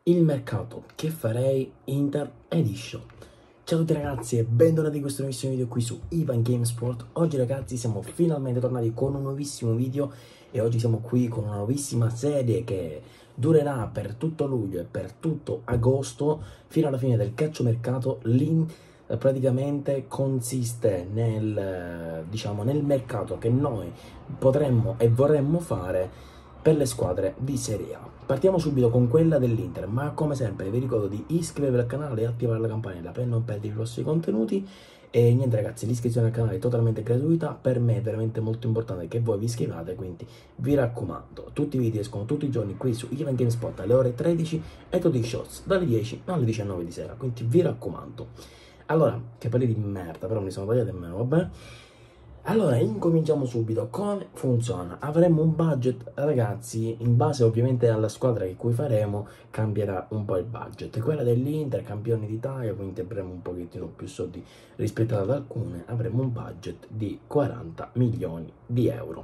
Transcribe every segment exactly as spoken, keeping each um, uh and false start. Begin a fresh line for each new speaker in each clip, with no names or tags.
il mercato che farei Inter Edition. Ciao a tutti ragazzi e bentornati in questo nuovissimo video qui su Ivan Game Sport. Oggi ragazzi siamo finalmente tornati con un nuovissimo video e oggi siamo qui con una nuovissima serie che durerà per tutto luglio e per tutto agosto fino alla fine del calciomercato. L'in praticamente consiste nel, diciamo, nel mercato che noi potremmo e vorremmo fare per le squadre di Serie A. Partiamo subito con quella dell'Inter, ma come sempre vi ricordo di iscrivervi al canale e attivare la campanella per non perdere i prossimi contenuti. E niente ragazzi, l'iscrizione al canale è totalmente gratuita, per me è veramente molto importante che voi vi iscrivate, quindi vi raccomando, tutti i video escono tutti i giorni qui su Ivan Game Sport alle ore tredici e tutti i shorts dalle dieci alle diciannove di sera, quindi vi raccomando. Allora, che parli di merda, però mi sono tagliato in meno, vabbè. Allora, incominciamo subito. Come funziona? Avremo un budget, ragazzi, in base ovviamente alla squadra che cui faremo, cambierà un po' il budget. Quella dell'Inter, campioni d'Italia, quindi avremo un pochettino più soldi rispetto ad alcune, avremo un budget di quaranta milioni di euro.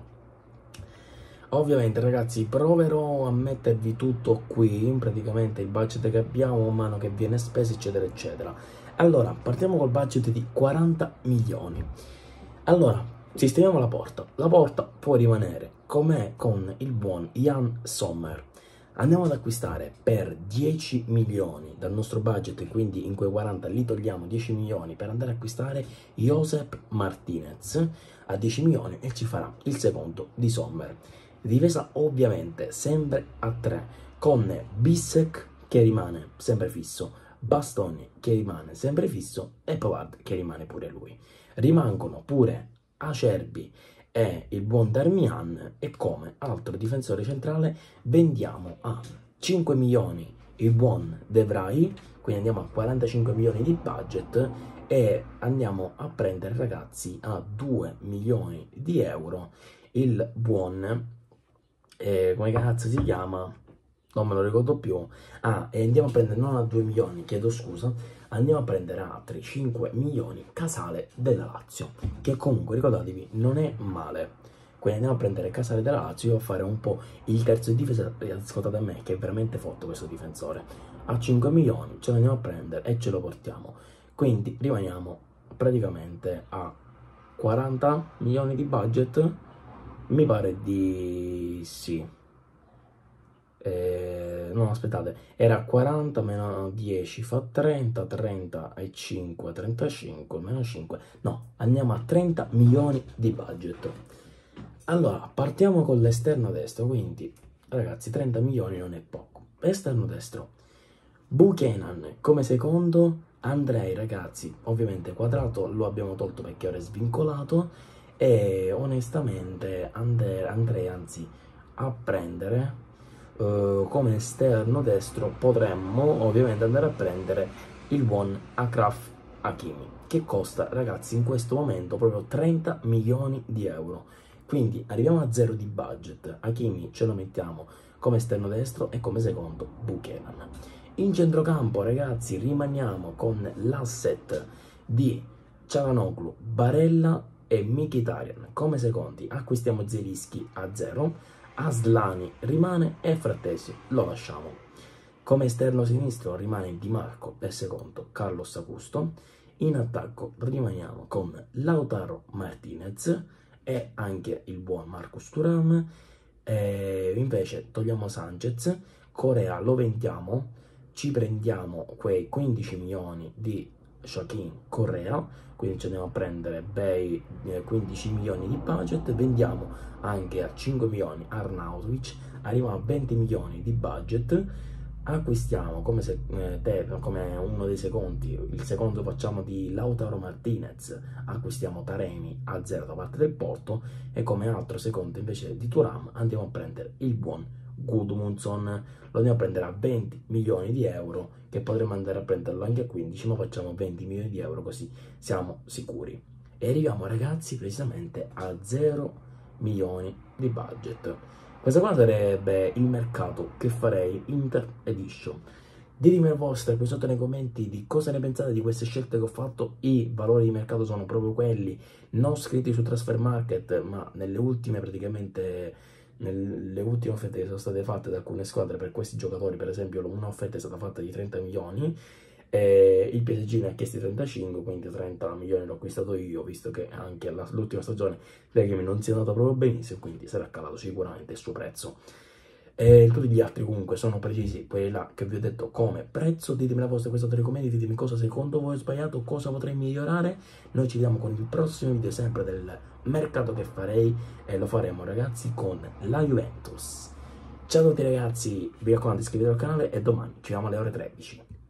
Ovviamente ragazzi proverò a mettervi tutto qui, praticamente il budget che abbiamo, man mano che viene speso eccetera eccetera. Allora, partiamo col budget di quaranta milioni. Allora, sistemiamo la porta. La porta può rimanere com'è con il buon Jan Sommer. Andiamo ad acquistare per dieci milioni dal nostro budget, quindi in quei quaranta li togliamo dieci milioni per andare ad acquistare Josep Martinez a dieci milioni e ci farà il secondo di Sommer. Difesa ovviamente sempre a tre, con Bissek che rimane sempre fisso, Bastoni che rimane sempre fisso e Pavard che rimane pure lui. Rimangono pure Acerbi e il buon Darmian, e come altro difensore centrale vendiamo a cinque milioni il buon De Vrij, quindi andiamo a quarantacinque milioni di budget e andiamo a prendere ragazzi a due milioni di euro il buon, eh, come cazzo si chiama? Non me lo ricordo più. Ah, e andiamo a prendere non a due milioni, chiedo scusa, andiamo a prendere altri cinque milioni Casale della Lazio, che comunque ricordatevi non è male. Quindi andiamo a prendere Casale della Lazio e a fare un po' il terzo di difesa. Ascoltate a me che è veramente forte questo difensore. A cinque milioni ce lo andiamo a prendere e ce lo portiamo. Quindi rimaniamo praticamente a quaranta milioni di budget. Mi pare di sì. Eh, no, aspettate, era quaranta meno dieci fa trenta, trenta e cinque, trentacinque, meno cinque, no, andiamo a trenta milioni di budget. Allora, partiamo con l'esterno destro, quindi, ragazzi, trenta milioni non è poco. Esterno destro, Buchanan come secondo, Andrei, ragazzi, ovviamente Quadrato lo abbiamo tolto perché ora è svincolato, e onestamente Andre, Andrei, anzi, a prendere... Uh, come esterno destro potremmo ovviamente andare a prendere il buon Achraf Hakimi, che costa ragazzi in questo momento proprio trenta milioni di euro. Quindi arriviamo a zero di budget. Hakimi ce lo mettiamo come esterno destro e come secondo Buchanan. In centrocampo ragazzi rimaniamo con l'asset di Çalhanoğlu, Barella e Mkhitaryan come secondi. Acquistiamo Zielinski a zero, Aslani rimane e Frattesi lo lasciamo. Come esterno sinistro rimane Di Marco e secondo Carlos Augusto. In attacco rimaniamo con Lautaro Martinez e anche il buon Marcus Thuram. E invece togliamo Sanchez, Correa lo vendiamo, ci prendiamo quei quindici milioni di Joaquin Correa, quindi ci andiamo a prendere bei quindici milioni di budget, vendiamo anche a cinque milioni Arnautovic, arriviamo a venti milioni di budget, acquistiamo come, se, eh, te, come uno dei secondi, il secondo facciamo di Lautaro Martinez, acquistiamo Taremi a zero da parte del Porto e come altro secondo invece di Thuram andiamo a prendere il buon Gudmundsson, lo andiamo a prendere a venti milioni di euro, che potremmo andare a prenderlo anche a quindici, ma facciamo venti milioni di euro così siamo sicuri. E arriviamo ragazzi precisamente a zero milioni di budget. Questa qua sarebbe il mercato che farei Inter Edition. Ditemi le vostre qui sotto nei commenti di cosa ne pensate di queste scelte che ho fatto. I valori di mercato sono proprio quelli non scritti su Transfermarkt, ma nelle ultime praticamente nelle ultime offerte che sono state fatte da alcune squadre per questi giocatori, per esempio una offerta è stata fatta di trenta milioni, e il P S G ne ha chiesti trentacinque, quindi trenta milioni l'ho acquistato io, visto che anche l'ultima stagione Legami non si è andata proprio benissimo, quindi sarà calato sicuramente il suo prezzo. E tutti gli altri comunque sono precisi, quelli là che vi ho detto come prezzo. Ditemi la vostra, questo telecommenti, ditemi cosa secondo voi ho sbagliato, cosa potrei migliorare. Noi ci vediamo con il prossimo video sempre del mercato che farei, e lo faremo ragazzi con la Juventus. Ciao a tutti ragazzi, vi raccomando iscrivetevi al canale e domani ci vediamo alle ore tredici.